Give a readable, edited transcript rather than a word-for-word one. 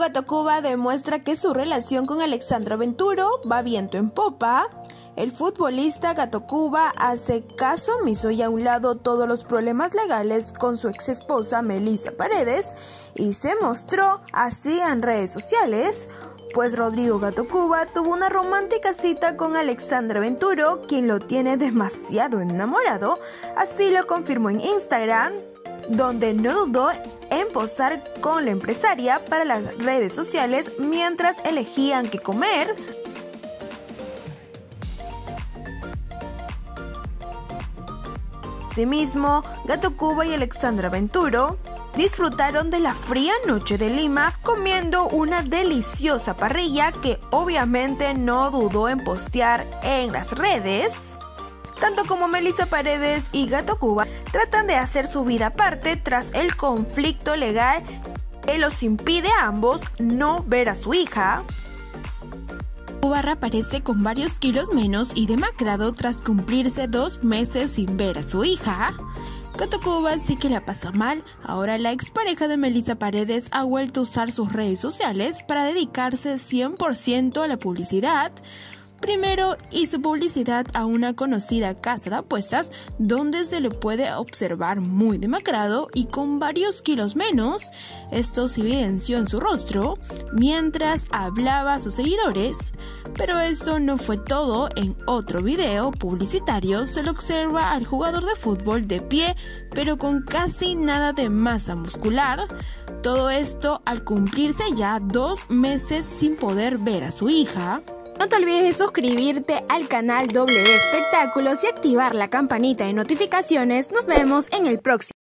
Gato Cuba demuestra que su relación con Alexandra Venturo va viento en popa. El futbolista Gato Cuba hace caso omiso y a un lado todos los problemas legales con su ex esposa Melissa Paredes y se mostró así en redes sociales, pues Rodrigo Gato Cuba tuvo una romántica cita con Alexandra Venturo, quien lo tiene demasiado enamorado, así lo confirmó en Instagram, donde no dudó en posar con la empresaria para las redes sociales mientras elegían qué comer. Asimismo, Gato Cuba y Alexandra Venturo disfrutaron de la fría noche de Lima comiendo una deliciosa parrilla que obviamente no dudó en postear en las redes. Tanto como Melissa Paredes y Gato Cuba tratan de hacer su vida aparte tras el conflicto legal que los impide a ambos no ver a su hija. Cuba reaparece con varios kilos menos y demacrado tras cumplirse 2 meses sin ver a su hija. Gato Cuba sí que la pasa mal. Ahora la expareja de Melissa Paredes ha vuelto a usar sus redes sociales para dedicarse 100% a la publicidad. Primero hizo publicidad a una conocida casa de apuestas donde se le puede observar muy demacrado y con varios kilos menos. Esto se evidenció en su rostro mientras hablaba a sus seguidores. Pero eso no fue todo. En otro video publicitario se le observa al jugador de fútbol de pie, pero con casi nada de masa muscular. Todo esto al cumplirse ya 2 meses sin poder ver a su hija. No te olvides de suscribirte al canal W Espectáculos y activar la campanita de notificaciones. Nos vemos en el próximo.